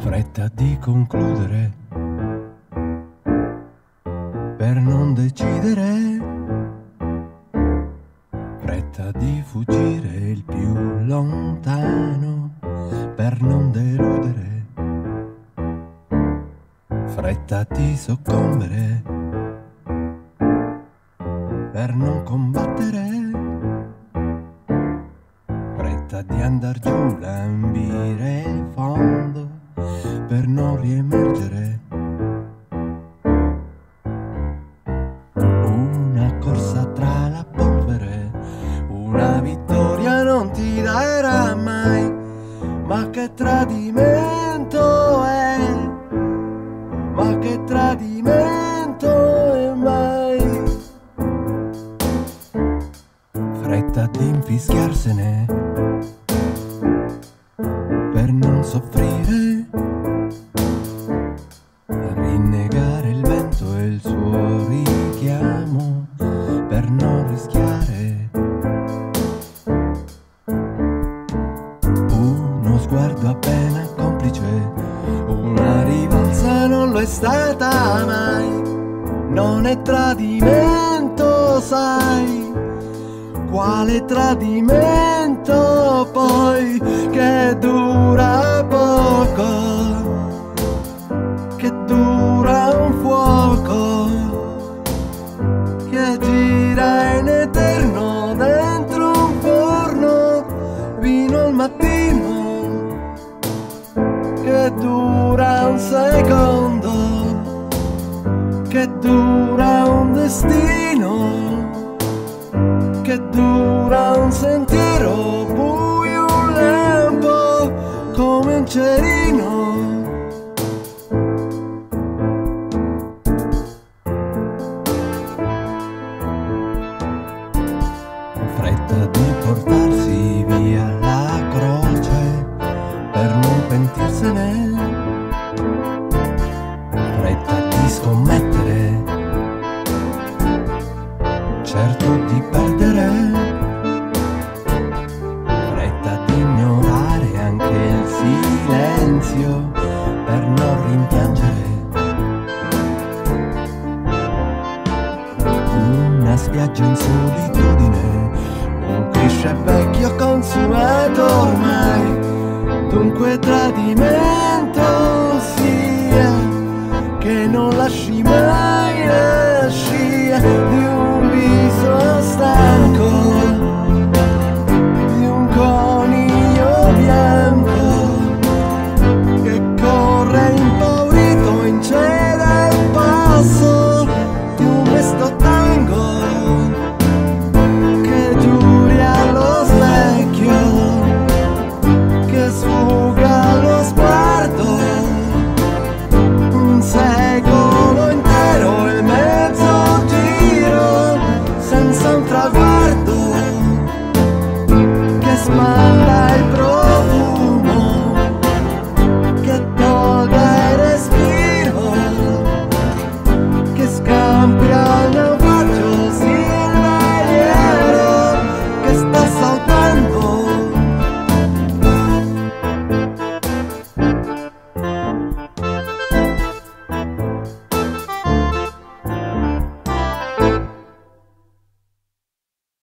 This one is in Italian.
Fretta di concludere per non decidere, fretta di fuggire il più lontano per non deludere, fretta di soccombere per non combattere, fretta di andar giù, lambire il fondo per non riemergere, una corsa tra la polvere, una vittoria non ti darà mai, ma che tradimento è, ma che tradimento è mai. Fretta di infischiarsene per non soffrire, rinnegare il vento e il suo richiamo per non rischiare, uno sguardo appena complice, una rivalsa non lo è stata mai, non è tradimento, sai quale tradimento poi, che dura poco, che dura un fuoco, che gira in eterno dentro un forno fino al mattino, che dura un secondo, che dura un destino, che dura un sentiero buio, un lampo come un cerino. Fretta di portarsi via la croce per non pentirsene, fretta di scommettere, certo di perdere, fretta di ignorare anche il silenzio per non rimpiangere, una spiaggia in solitudine, un cliché vecchio consumato ormai, dunque tradimento sia che non lasci mai la scia di un viso